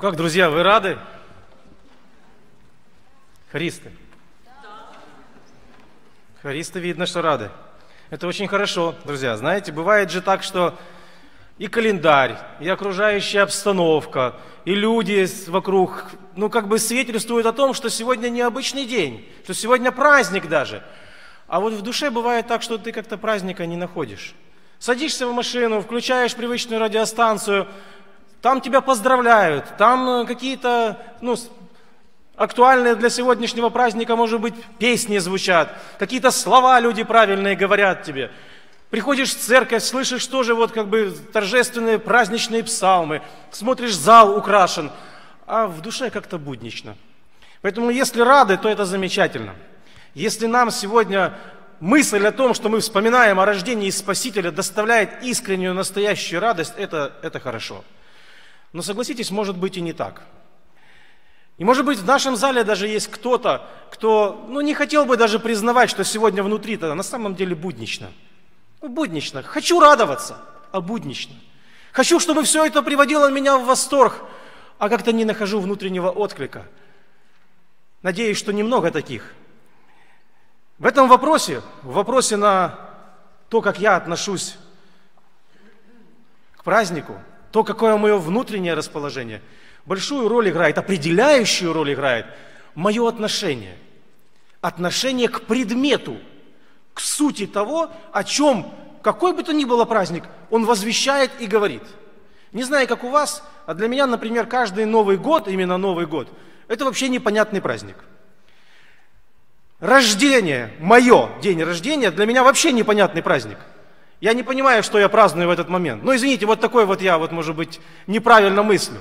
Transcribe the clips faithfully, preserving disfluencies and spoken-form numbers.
как, друзья, вы рады? Хористы? Хористы, видно, что рады. Это очень хорошо, друзья. Знаете, бывает же так, что и календарь, и окружающая обстановка, и люди вокруг, ну, как бы свидетельствуют о том, что сегодня необычный день, что сегодня праздник даже. А вот в душе бывает так, что ты как-то праздника не находишь. Садишься в машину, включаешь привычную радиостанцию, там тебя поздравляют, там какие-то, ну, актуальные для сегодняшнего праздника, может быть, песни звучат, какие-то слова люди правильные говорят тебе. Приходишь в церковь, слышишь тоже вот как бы торжественные праздничные псалмы, смотришь, зал украшен, а в душе как-то буднично. Поэтому если рады, то это замечательно. Если нам сегодня мысль о том, что мы вспоминаем о рождении Спасителя, доставляет искреннюю, настоящую радость, это, это хорошо. Но согласитесь, может быть и не так. И может быть в нашем зале даже есть кто-то, кто ну, не хотел бы даже признавать, что сегодня внутри-то на самом деле буднично. Ну, буднично. Хочу радоваться, а буднично. Хочу, чтобы все это приводило меня в восторг, а как-то не нахожу внутреннего отклика. Надеюсь, что немного таких. В этом вопросе, в вопросе на то, как я отношусь к празднику, то, какое мое внутреннее расположение, большую роль играет, определяющую роль играет мое отношение. Отношение к предмету, к сути того, о чем, какой бы то ни было праздник, он возвещает и говорит. Не знаю, как у вас, а для меня, например, каждый Новый год, именно Новый год, это вообще непонятный праздник. Рождение, мое день рождения, для меня вообще непонятный праздник. Я не понимаю, что я праздную в этот момент. Ну, извините, вот такой вот я, вот, может быть, неправильно мыслю.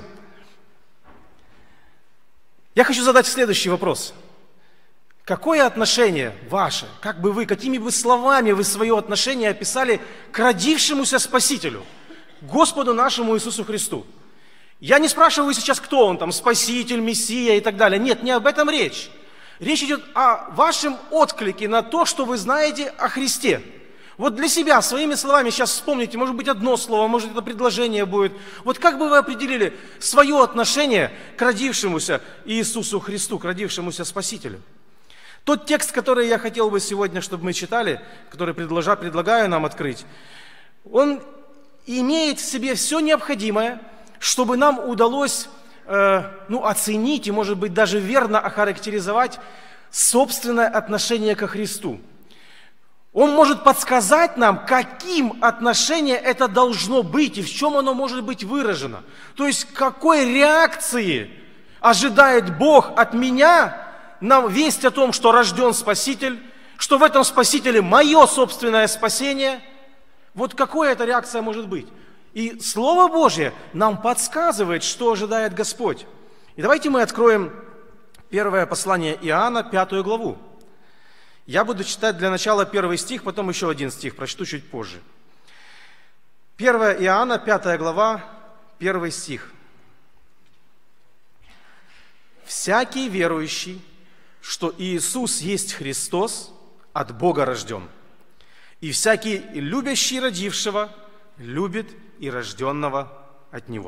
Я хочу задать следующий вопрос. Какое отношение ваше, как бы вы, какими бы словами вы свое отношение описали к родившемуся Спасителю, Господу нашему Иисусу Христу? Я не спрашиваю сейчас, кто он там, Спаситель, Мессия и так далее. Нет, не об этом речь. Речь идет о вашем отклике на то, что вы знаете о Христе. Вот для себя, своими словами сейчас вспомните, может быть, одно слово, может, это предложение будет. Вот как бы вы определили свое отношение к родившемуся Иисусу Христу, к родившемуся Спасителю? Тот текст, который я хотел бы сегодня, чтобы мы читали, который предложа, предлагаю нам открыть, он имеет в себе все необходимое, чтобы нам удалось э, ну, оценить и, может быть, даже верно охарактеризовать собственное отношение ко Христу. Он может подсказать нам, каким отношение это должно быть и в чем оно может быть выражено. То есть, какой реакции ожидает Бог от меня на весть о том, что рожден Спаситель, что в этом Спасителе мое собственное спасение. Вот какая эта реакция может быть. И Слово Божье нам подсказывает, что ожидает Господь. И давайте мы откроем первое послание Иоанна, пятую главу. Я буду читать для начала первый стих, потом еще один стих, прочту чуть позже. первое Иоанна, пятая глава, первый стих. «Всякий верующий, что Иисус есть Христос, от Бога рожден, и всякий любящий родившего любит и рожденного от Него».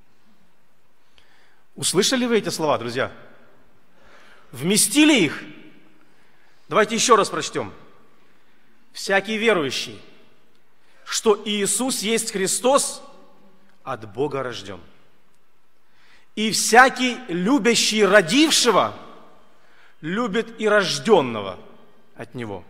Услышали вы эти слова, друзья? Вместили их? Давайте еще раз прочтем. «Всякий верующий, что Иисус есть Христос, от Бога рожден. И всякий любящий родившего любит и рожденного от Него».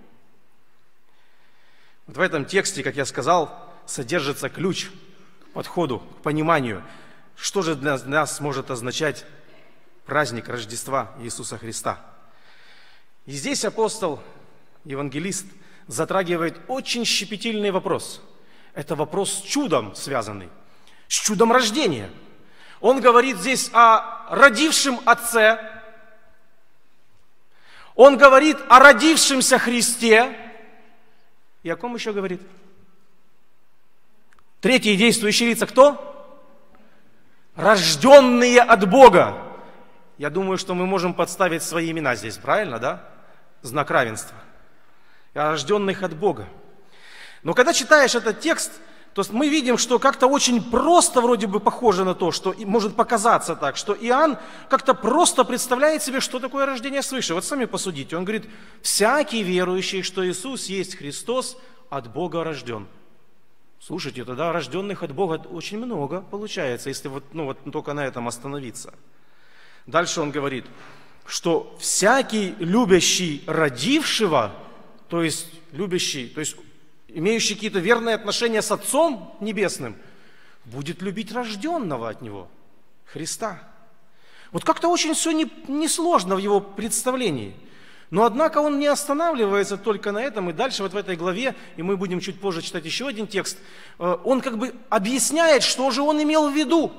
Вот в этом тексте, как я сказал, содержится ключ к подходу, к пониманию, что же для нас может означать праздник Рождества Иисуса Христа. И здесь апостол, евангелист, затрагивает очень щепетильный вопрос. Это вопрос с чудом связанный, с чудом рождения. Он говорит здесь о родившем Отце, он говорит о родившемся Христе. И о ком еще говорит? Третьи действующие лица кто? Рожденные от Бога. Я думаю, что мы можем подставить свои имена здесь, правильно, да? Знак равенства. Рожденных от Бога. Но когда читаешь этот текст, То есть мы видим, что как-то очень просто вроде бы похоже на то, что может показаться так, что Иоанн как-то просто представляет себе, что такое рождение свыше. Вот сами посудите. Он говорит, всякий верующий, что Иисус есть Христос, от Бога рожден. Слушайте, тогда рожденных от Бога очень много получается, если вот, ну, вот только на этом остановиться. Дальше он говорит, что всякий любящий родившего, то есть любящий, то есть имеющий какие-то верные отношения с Отцом Небесным, будет любить рожденного от Него, Христа. Вот как-то очень все несложно в его представлении. Но однако он не останавливается только на этом, и дальше вот в этой главе, и мы будем чуть позже читать еще один текст, он как бы объясняет, что же он имел в виду.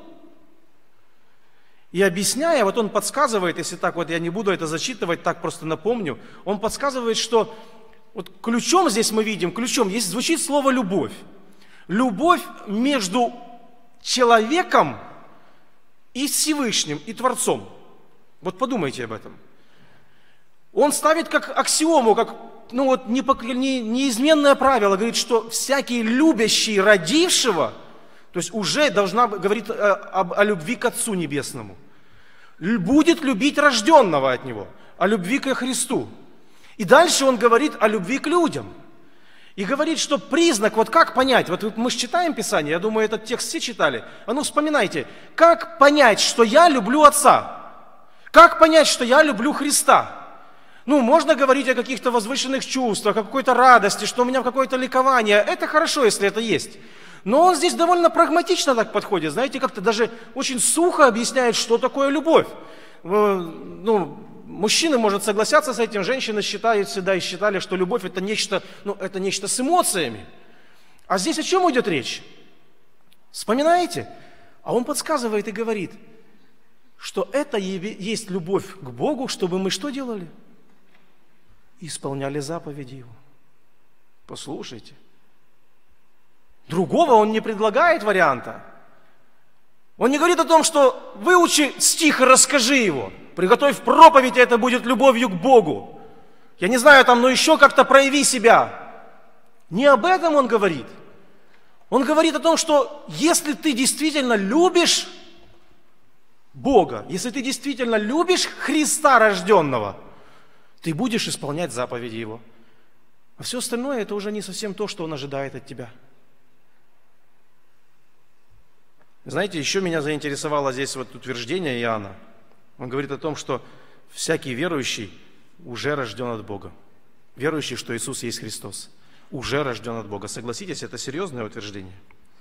И объясняя, вот он подсказывает, если так вот я не буду это зачитывать, так просто напомню, он подсказывает, что вот ключом здесь мы видим, ключом здесь звучит слово «любовь». Любовь между человеком и Всевышним, и Творцом. Вот подумайте об этом. Он ставит как аксиому, как ну вот, неизменное правило, говорит, что всякий любящий родившего, то есть уже должна говорить о, о, о любви к Отцу Небесному, будет любить рожденного от Него, о любви ко Христу. И дальше он говорит о любви к людям. И говорит, что признак, вот как понять, вот мы же читаем Писание, я думаю, этот текст все читали, а ну вспоминайте, как понять, что я люблю Отца? Как понять, что я люблю Христа? Ну, можно говорить о каких-то возвышенных чувствах, о какой-то радости, что у меня какое-то ликование, это хорошо, если это есть. Но он здесь довольно прагматично так подходит, знаете, как-то даже очень сухо объясняет, что такое любовь. Ну, мужчины, может, согласятся с этим, женщины считают всегда и считали, что любовь это нечто, ну, это нечто с эмоциями. А здесь о чем идет речь? Вспоминаете? А он подсказывает и говорит, что это есть любовь к Богу, чтобы мы что делали? Исполняли заповеди Его. Послушайте. Другого он не предлагает варианта. Он не говорит о том, что выучи стих и расскажи его. Приготовь проповедь, и это будет любовью к Богу. Я не знаю, там, но еще как-то прояви себя. Не об этом он говорит. Он говорит о том, что если ты действительно любишь Бога, если ты действительно любишь Христа рожденного, ты будешь исполнять заповеди Его. А все остальное это уже не совсем то, что Он ожидает от тебя. Знаете, еще меня заинтересовало здесь вот утверждение Иоанна. Он говорит о том, что всякий верующий уже рожден от Бога. Верующий, что Иисус есть Христос, уже рожден от Бога. Согласитесь, это серьезное утверждение.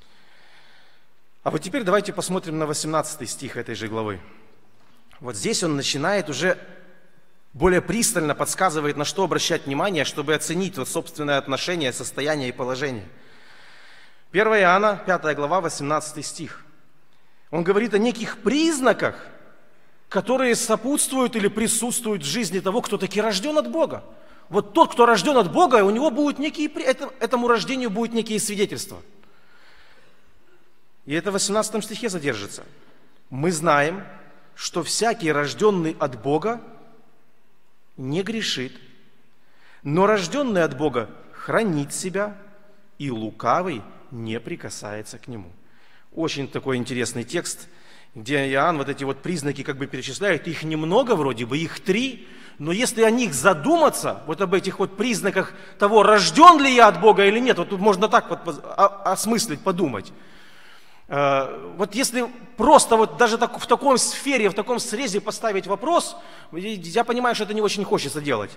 А вот теперь давайте посмотрим на восемнадцатый стих этой же главы. Вот здесь он начинает уже более пристально подсказывает, на что обращать внимание, чтобы оценить вот собственное отношение, состояние и положение. первое Иоанна, пятая глава, восемнадцатый стих. Он говорит о неких признаках, которые сопутствуют или присутствуют в жизни того, кто таки рожден от Бога. Вот тот, кто рожден от Бога, у него будут некие, этому рождению будут некие свидетельства. И это в восемнадцатом стихе задержится. Мы знаем, что всякий, рожденный от Бога, не грешит, но рожденный от Бога хранит себя, и лукавый не прикасается к нему. Очень такой интересный текст, где Иоанн вот эти вот признаки как бы перечисляет. Их немного вроде бы, их три, но если о них задуматься, вот об этих вот признаках того, рожден ли я от Бога или нет, вот тут можно так вот осмыслить, подумать. Вот если просто вот даже так, в таком сфере, в таком срезе поставить вопрос, я понимаю, что это не очень хочется делать.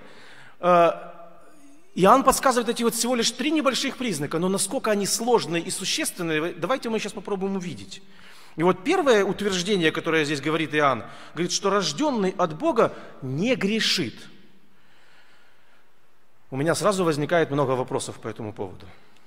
Иоанн подсказывает эти вот всего лишь три небольших признака, но насколько они сложные и существенные, давайте мы сейчас попробуем увидеть. И вот первое утверждение, которое здесь говорит Иоанн, говорит, что рожденный от Бога не грешит. У меня сразу возникает много вопросов по этому поводу.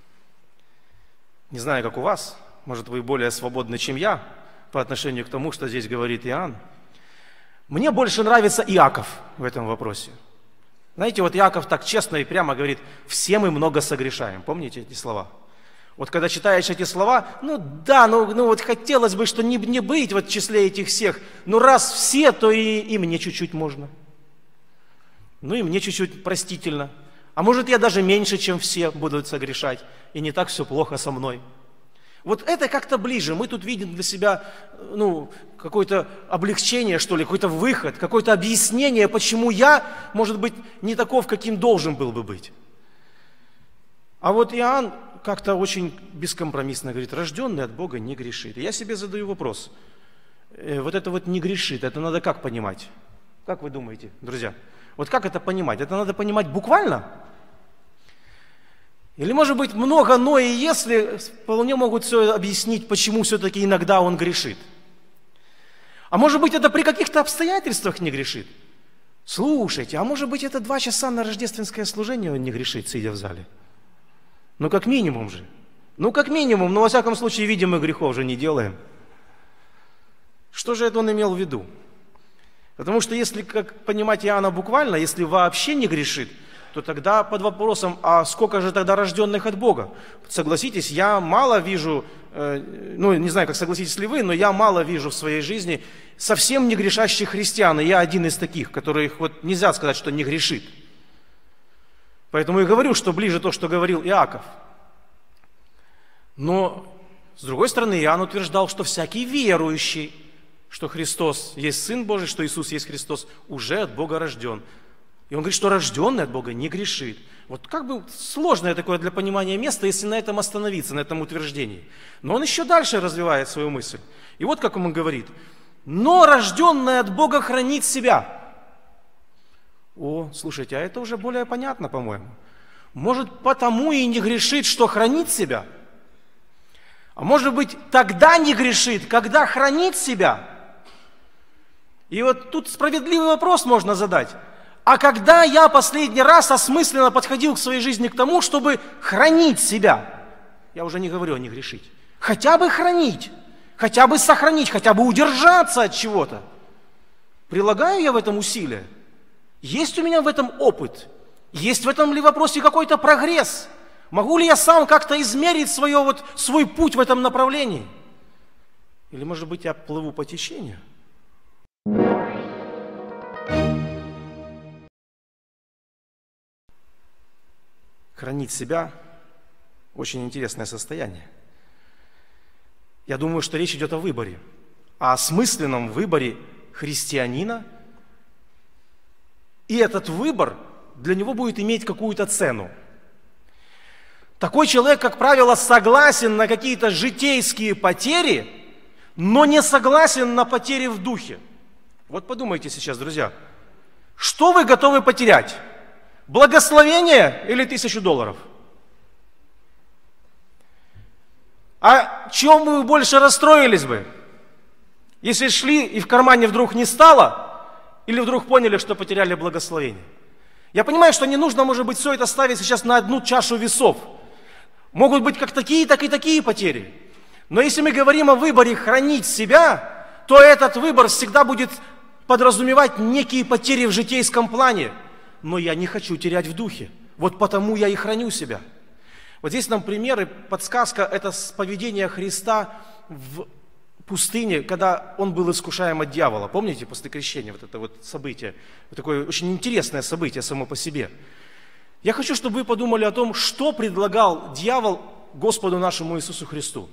Не знаю, как у вас. Может, вы более свободны, чем я, по отношению к тому, что здесь говорит Иоанн. Мне больше нравится Иаков в этом вопросе. Знаете, вот Иаков так честно и прямо говорит, все мы много согрешаем. Помните эти слова? Вот когда читаешь эти слова, ну да, ну, ну вот хотелось бы, что не, не быть вот в числе этих всех, но раз все, то и, и мне чуть-чуть можно. Ну и мне чуть-чуть простительно. А может, я даже меньше, чем все будут согрешать, и не так все плохо со мной. Вот это как-то ближе. Мы тут видим для себя ну, какое-то облегчение, что ли, какой-то выход, какое-то объяснение, почему я, может быть, не таков, каким должен был бы быть. А вот Иоанн как-то очень бескомпромиссно говорит, рожденный от Бога не грешит. И я себе задаю вопрос, вот это вот не грешит, это надо как понимать? Как вы думаете, друзья? Вот как это понимать? Это надо понимать буквально? Или, может быть, много «но» и «если» вполне могут все объяснить, почему все-таки иногда он грешит. А может быть, это при каких-то обстоятельствах не грешит? Слушайте, а может быть, это два часа на рождественское служение он не грешит, сидя в зале? Ну, как минимум же. Ну, как минимум, но во всяком случае, видимых грехов же не делаем. Что же это он имел в виду? Потому что если, как понимать Иоанна буквально, если вообще не грешит, то тогда под вопросом, а сколько же тогда рожденных от Бога? Согласитесь, я мало вижу, э, ну не знаю, как согласитесь ли вы, но я мало вижу в своей жизни совсем не грешащих христиан, и я один из таких, которых вот нельзя сказать, что не грешит. Поэтому и говорю, что ближе то, что говорил Иаков. Но, с другой стороны, Иоанн утверждал, что всякий верующий, что Христос есть Сын Божий, что Иисус есть Христос, уже от Бога рожден. И он говорит, что рожденный от Бога не грешит. Вот как бы сложное такое для понимания место, если на этом остановиться, на этом утверждении. Но он еще дальше развивает свою мысль. И вот как он говорит. Но рожденный от Бога хранит себя. О, слушайте, а это уже более понятно, по-моему. Может, потому и не грешит, что хранит себя? А может быть, тогда не грешит, когда хранит себя? И вот тут справедливый вопрос можно задать. А когда я последний раз осмысленно подходил к своей жизни к тому, чтобы хранить себя? Я уже не говорю о не грешить. Хотя бы хранить, хотя бы сохранить, хотя бы удержаться от чего-то. Прилагаю я в этом усилия? Есть у меня в этом опыт? Есть в этом ли вопросе какой-то прогресс? Могу ли я сам как-то измерить свое, вот, свой путь в этом направлении? Или, может быть, я плыву по течению? Хранить себя – очень интересное состояние. Я думаю, что речь идет о выборе, о осмысленном выборе христианина. И этот выбор для него будет иметь какую-то цену. Такой человек, как правило, согласен на какие-то житейские потери, но не согласен на потери в духе. Вот подумайте сейчас, друзья, что вы готовы потерять? Благословение или тысячу долларов? А чем вы больше расстроились бы? Если шли и в кармане вдруг не стало, или вдруг поняли, что потеряли благословение? Я понимаю, что не нужно, может быть, все это ставить сейчас на одну чашу весов. Могут быть как такие, так и такие потери. Но если мы говорим о выборе хранить себя, то этот выбор всегда будет подразумевать некие потери в житейском плане. Но я не хочу терять в духе. Вот потому я и храню себя. Вот здесь нам примеры, подсказка, это поведение Христа в пустыне, когда он был искушаем от дьявола. Помните, после крещения, вот это вот событие, вот такое очень интересное событие само по себе. Я хочу, чтобы вы подумали о том, что предлагал дьявол Господу нашему Иисусу Христу.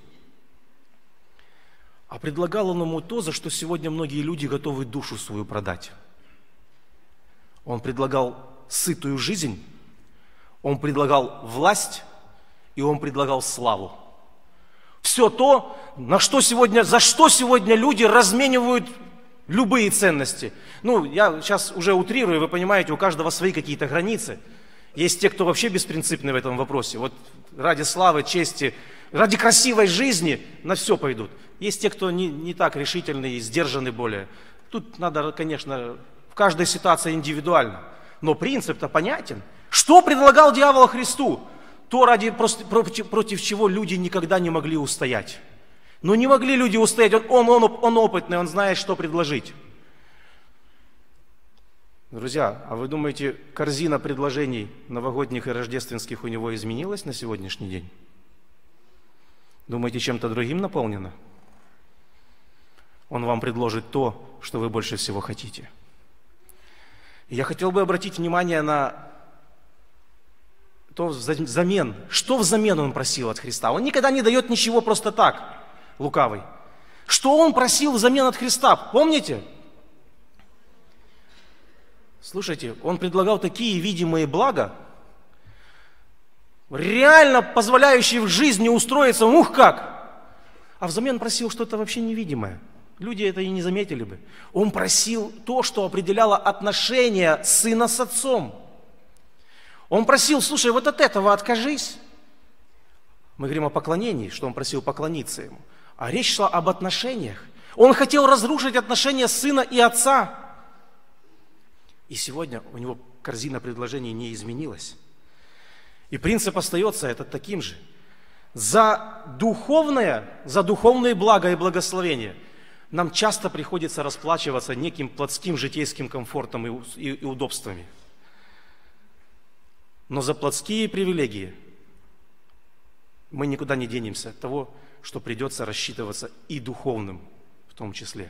А предлагал он ему то, за что сегодня многие люди готовы душу свою продать. Он предлагал сытую жизнь, он предлагал власть, и он предлагал славу. Все то, на что сегодня, за что сегодня люди разменивают любые ценности. Ну, я сейчас уже утрирую, вы понимаете, у каждого свои какие-то границы. Есть те, кто вообще беспринципны в этом вопросе. Вот ради славы, чести, ради красивой жизни на все пойдут. Есть те, кто не, не так решительны и сдержаны более. Тут надо, конечно, в каждой ситуации индивидуально. Но принцип-то понятен. Что предлагал дьявол Христу? То, ради, против, против чего люди никогда не могли устоять. Но не могли люди устоять. Он, он, он, он опытный, он знает, что предложить. Друзья, а вы думаете, корзина предложений новогодних и рождественских у него изменилась на сегодняшний день? Думаете, чем-то другим наполнена? Он вам предложит то, что вы больше всего хотите. И я хотел бы обратить внимание на то взамен, что взамен он просил от Христа? Он никогда не дает ничего просто так, лукавый. Что он просил взамен от Христа? Помните? Слушайте, он предлагал такие видимые блага, реально позволяющие в жизни устроиться, ух как! А взамен просил что-то вообще невидимое. Люди это и не заметили бы. Он просил то, что определяло отношения сына с отцом. Он просил, слушай, вот от этого откажись. Мы говорим о поклонении, что он просил поклониться ему. А речь шла об отношениях. Он хотел разрушить отношения сына и отца. И сегодня у него корзина предложений не изменилась. И принцип остается этот таким же. За духовное, за духовные блага и благословения нам часто приходится расплачиваться неким плотским житейским комфортом и, и, и удобствами. Но за плотские привилегии мы никуда не денемся от того, что придется рассчитываться и духовным в том числе.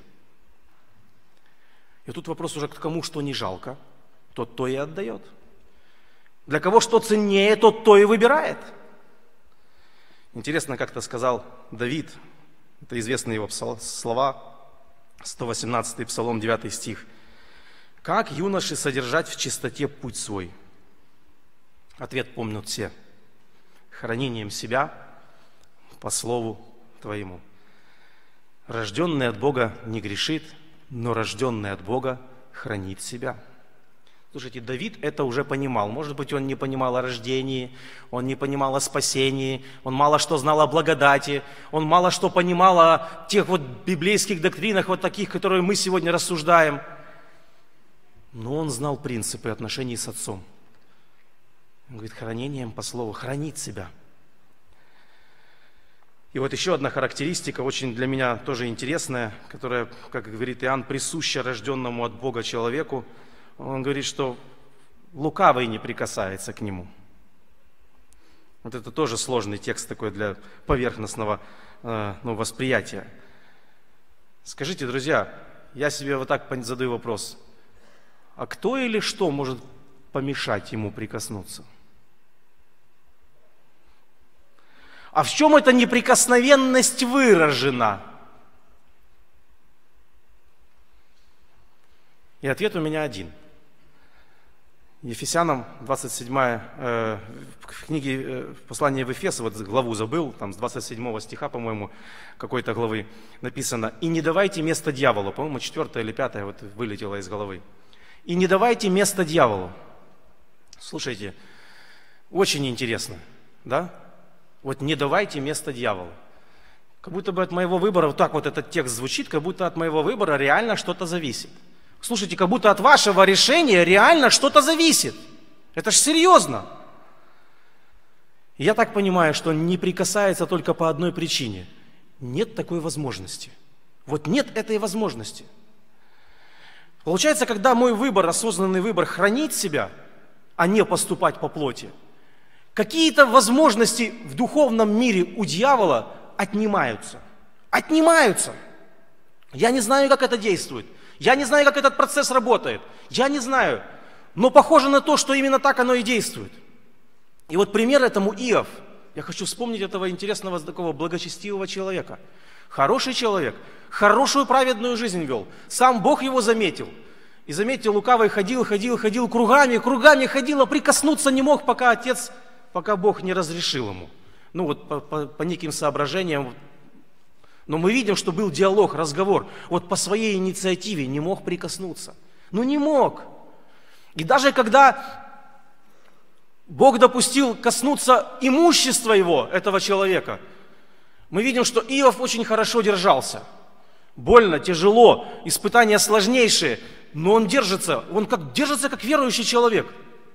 И тут вопрос уже к кому что не жалко, тот то и отдает. Для кого что ценнее, тот то и выбирает. Интересно, как-то сказал Давид, это известные его слова, сто восемнадцатый Псалом, девятый стих. «Как юноши содержать в чистоте путь свой?» Ответ помнят все. «Хранением себя по слову твоему». Рожденный от Бога не грешит, но рожденный от Бога хранит себя. Слушайте, Давид это уже понимал. Может быть, он не понимал о рождении, он не понимал о спасении, он мало что знал о благодати, он мало что понимал о тех вот библейских доктринах, вот таких, которые мы сегодня рассуждаем. Но он знал принципы отношений с отцом. Он говорит, хранением по слову, хранить себя. И вот еще одна характеристика, очень для меня тоже интересная, которая, как говорит Иоанн, присуща рожденному от Бога человеку. Он говорит, что лукавый не прикасается к нему. Вот это тоже сложный текст такой для поверхностного э, ну, восприятия. Скажите, друзья, я себе вот так задаю вопрос. А кто или что может помешать ему прикоснуться? А в чем эта неприкосновенность выражена? И ответ у меня один. Ефесянам двадцать седьмая, э, в книге э, послания в Ефес, вот главу забыл, там с двадцать седьмого стиха, по-моему, какой-то главы написано. «И не давайте место дьяволу». По-моему, четвертая или пятая вот вылетела из головы. «И не давайте место дьяволу». Слушайте, очень интересно, да? Вот не давайте место дьяволу. Как будто бы от моего выбора, вот так вот этот текст звучит, как будто от моего выбора реально что-то зависит. Слушайте, как будто от вашего решения реально что-то зависит. Это ж серьезно. Я так понимаю, что не прикасается только по одной причине. Нет такой возможности. Вот нет этой возможности. Получается, когда мой выбор, осознанный выбор, хранить себя, а не поступать по плоти, какие-то возможности в духовном мире у дьявола отнимаются. Отнимаются. Я не знаю, как это действует. Я не знаю, как этот процесс работает. Я не знаю. Но похоже на то, что именно так оно и действует. И вот пример этому Иов. Я хочу вспомнить этого интересного, такого благочестивого человека. Хороший человек, хорошую праведную жизнь вел. Сам Бог его заметил. И заметьте, лукавый ходил, ходил, ходил кругами, кругами ходил, а прикоснуться не мог, пока отец, пока Бог не разрешил ему. Ну вот по, по, по неким соображениям. Но мы видим, что был диалог, разговор. Вот по своей инициативе не мог прикоснуться. Ну не мог. И даже когда Бог допустил коснуться имущества его, этого человека, мы видим, что Иов очень хорошо держался. Больно, тяжело, испытания сложнейшие, но он держится, он как, держится как верующий человек.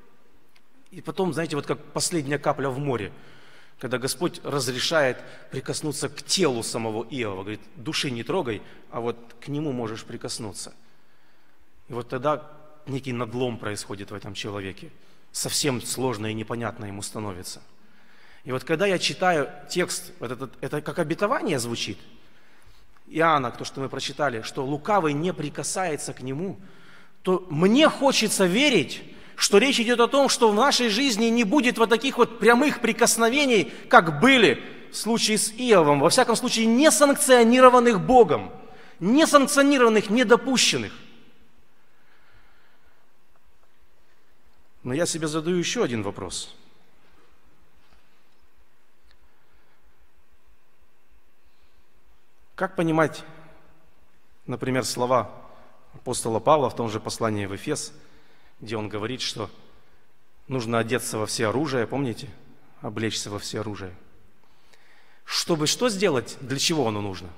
И потом, знаете, вот как последняя капля в море, когда Господь разрешает прикоснуться к телу самого Иова, говорит, души не трогай, а вот к нему можешь прикоснуться. И вот тогда некий надлом происходит в этом человеке. Совсем сложно и непонятно ему становится. И вот когда я читаю текст, вот этот, это как обетование звучит, Иоанна, то, что мы прочитали, что лукавый не прикасается к нему, то мне хочется верить, что речь идет о том, что в нашей жизни не будет вот таких вот прямых прикосновений, как были в случае с Иовом, во всяком случае не санкционированных Богом, не санкционированных, не допущенных. Но я себе задаю еще один вопрос. Как понимать, например, слова апостола Павла в том же послании в Эфес, где он говорит, что нужно одеться во все оружие, помните? Облечься во все оружие. Чтобы что сделать? Для чего оно нужно?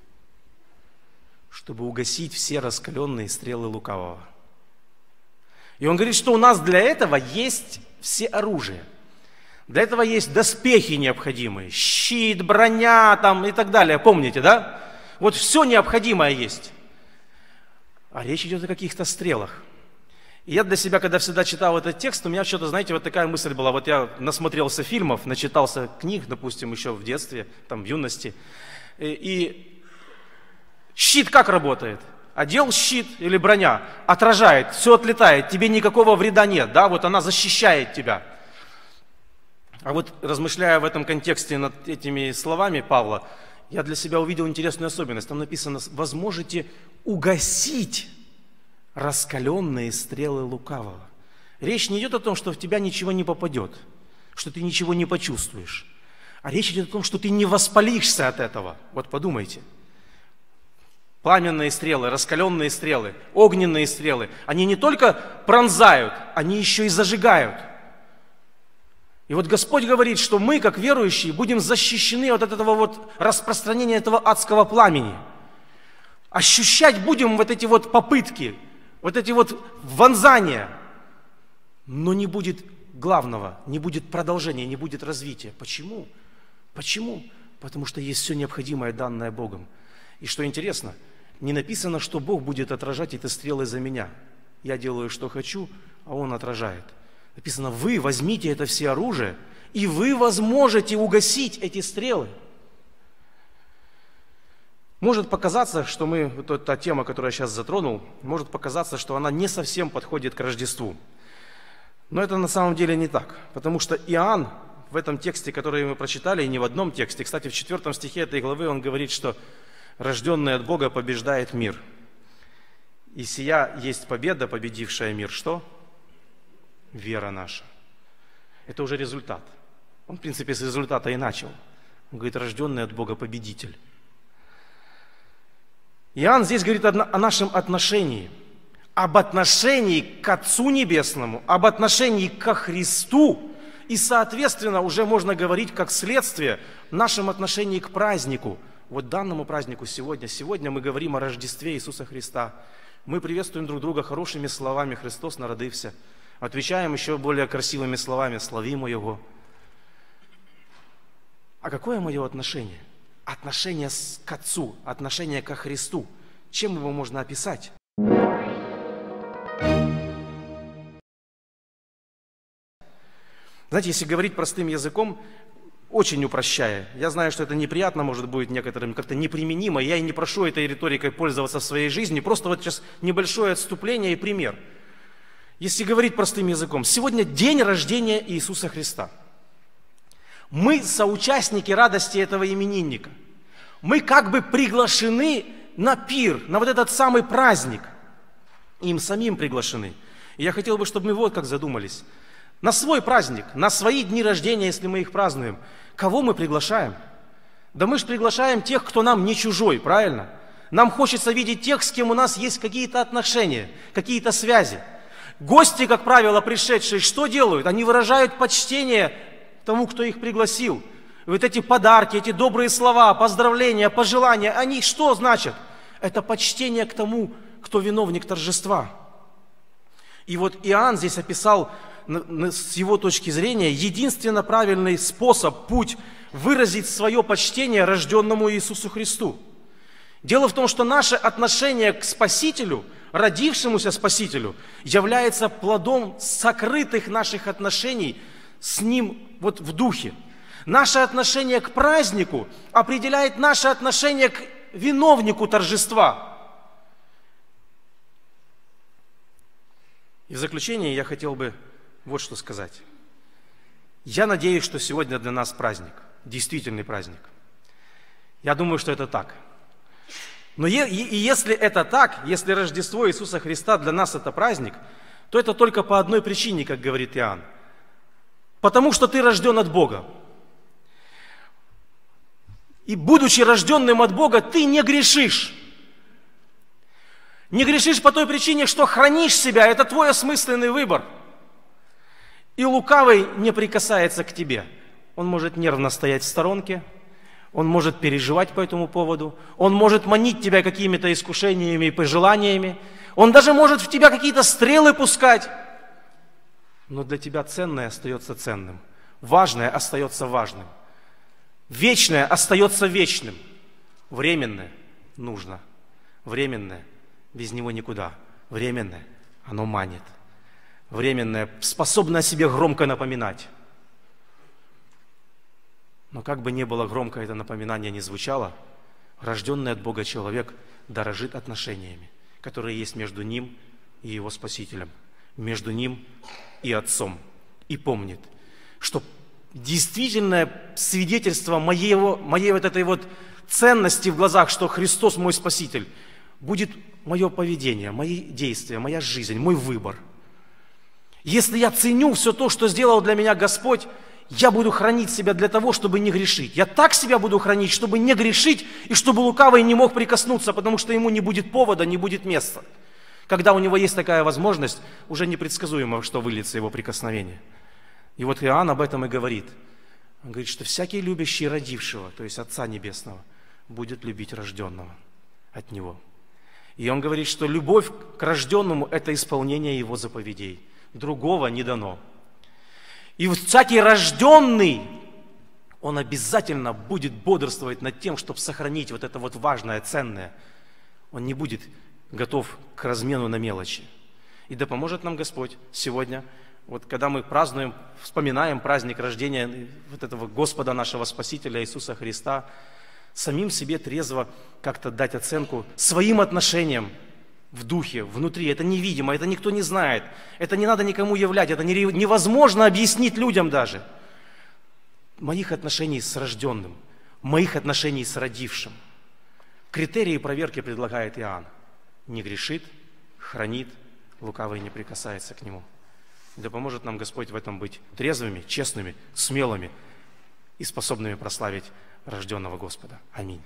Чтобы угасить все раскаленные стрелы лукавого. И он говорит, что у нас для этого есть все оружие. Для этого есть доспехи необходимые, щит, броня там и так далее. Помните, да? Вот все необходимое есть. А речь идет о каких-то стрелах. И я для себя, когда всегда читал этот текст, у меня что-то, знаете, вот такая мысль была. Вот я насмотрелся фильмов, начитался книг, допустим, еще в детстве, там, в юности. И, и щит как работает? Одел щит или броня, отражает, все отлетает, тебе никакого вреда нет, да, вот она защищает тебя. А вот размышляя в этом контексте над этими словами Павла, я для себя увидел интересную особенность. Там написано: возможете угасить раскаленные стрелы лукавого. Речь не идет о том, что в тебя ничего не попадет, что ты ничего не почувствуешь. А речь идет о том, что ты не воспалишься от этого. Вот подумайте. Пламенные стрелы, раскаленные стрелы, огненные стрелы, они не только пронзают, они еще и зажигают. И вот Господь говорит, что мы, как верующие, будем защищены от этого вот распространения этого адского пламени. Ощущать будем вот эти вот попытки, вот эти вот вонзания. Но не будет главного, не будет продолжения, не будет развития. Почему? Почему? Потому что есть все необходимое, данное Богом. И что интересно, не написано, что Бог будет отражать эти стрелы за меня. Я делаю, что хочу, а Он отражает. Написано: вы возьмите это все оружие, и вы возможете угасить эти стрелы. Может показаться, что мы, вот та тема, которую я сейчас затронул, может показаться, что она не совсем подходит к Рождеству. Но это на самом деле не так, потому что Иоанн в этом тексте, который мы прочитали, и не в одном тексте, кстати, в четвертом стихе этой главы он говорит, что рожденный от Бога побеждает мир. И сия есть победа, победившая мир. Что? Вера наша. Это уже результат. Он, в принципе, с результата и начал. Он говорит: рожденный от Бога победитель. Иоанн здесь говорит о нашем отношении, об отношении к Отцу Небесному, об отношении ко Христу, и, соответственно, уже можно говорить как следствие в нашем отношении к празднику, вот данному празднику сегодня. Сегодня мы говорим о Рождестве Иисуса Христа. Мы приветствуем друг друга хорошими словами: «Христос народився». Отвечаем еще более красивыми словами: «Славимо Его». А какое мое отношение? Отношение к Отцу, отношение ко Христу. Чем его можно описать? Знаете, если говорить простым языком, очень упрощая, я знаю, что это неприятно, может быть, некоторым как-то неприменимо, я и не прошу этой риторикой пользоваться в своей жизни, просто вот сейчас небольшое отступление и пример. Если говорить простым языком, сегодня день рождения Иисуса Христа. Мы соучастники радости этого именинника. Мы как бы приглашены на пир, на вот этот самый праздник. Им самим приглашены. И я хотел бы, чтобы мы вот как задумались. На свой праздник, на свои дни рождения, если мы их празднуем, кого мы приглашаем? Да мы же приглашаем тех, кто нам не чужой, правильно? Нам хочется видеть тех, с кем у нас есть какие-то отношения, какие-то связи. Гости, как правило, пришедшие, что делают? Они выражают почтение тому, кто их пригласил. И вот эти подарки, эти добрые слова, поздравления, пожелания, они что значат? Это почтение к тому, кто виновник торжества. И вот Иоанн здесь описал, с его точки зрения, единственно правильный способ, путь выразить свое почтение рожденному Иисусу Христу. Дело в том, что наше отношение к Спасителю, родившемуся Спасителю, является плодом сокрытых наших отношений с Ним вот в духе. Наше отношение к празднику определяет наше отношение к виновнику торжества. И в заключение я хотел бы вот что сказать. Я надеюсь, что сегодня для нас праздник, действительный праздник. Я думаю, что это так. Но и, и если это так, если Рождество Иисуса Христа для нас это праздник, то это только по одной причине, как говорит Иоанн. Потому что ты рожден от Бога. И будучи рожденным от Бога, ты не грешишь. Не грешишь по той причине, что хранишь себя, это твой осмысленный выбор. И лукавый не прикасается к тебе. Он может нервно стоять в сторонке, он может переживать по этому поводу, он может манить тебя какими-то искушениями и пожеланиями, он даже может в тебя какие-то стрелы пускать. Но для тебя ценное остается ценным, важное остается важным, вечное остается вечным, временное нужно, временное без него никуда, временное оно манит, временное способно о себе громко напоминать. Но как бы ни было громко это напоминание не звучало, рожденный от Бога человек дорожит отношениями, которые есть между ним и его Спасителем, между ним и Отцом. И помнит, что действительное свидетельство моего, моей вот этой вот ценности в глазах, что Христос мой Спаситель, будет мое поведение, мои действия, моя жизнь, мой выбор. Если я ценю все то, что сделал для меня Господь, я буду хранить себя для того, чтобы не грешить. Я так себя буду хранить, чтобы не грешить, и чтобы лукавый не мог прикоснуться, потому что ему не будет повода, не будет места. Когда у него есть такая возможность, уже непредсказуемо, что выльется его прикосновение. И вот Иоанн об этом и говорит. Он говорит, что всякий любящий родившего, то есть Отца Небесного, будет любить рожденного от Него. И он говорит, что любовь к рожденному – это исполнение его заповедей. Другого не дано. И всякий рожденный, он обязательно будет бодрствовать над тем, чтобы сохранить вот это вот важное, ценное. Он не будет готов к размену на мелочи. И да поможет нам Господь сегодня, вот когда мы празднуем, вспоминаем праздник рождения вот этого Господа нашего Спасителя Иисуса Христа, самим себе трезво как-то дать оценку своим отношениям в духе, внутри. Это невидимо, это никто не знает. Это не надо никому являть, это невозможно объяснить людям даже. Моих отношений с рожденным, моих отношений с родившим. Критерии проверки предлагает Иоанн. Не грешит, хранит, лукавый не прикасается к нему. Да поможет нам Господь в этом быть трезвыми, честными, смелыми и способными прославить рожденного Господа. Аминь.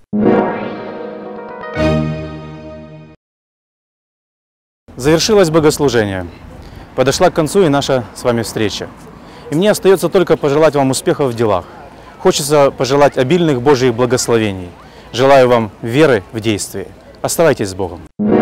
Завершилось богослужение. Подошла к концу и наша с вами встреча. И мне остается только пожелать вам успехов в делах. Хочется пожелать обильных Божьих благословений. Желаю вам веры в действии. Оставайтесь с Богом.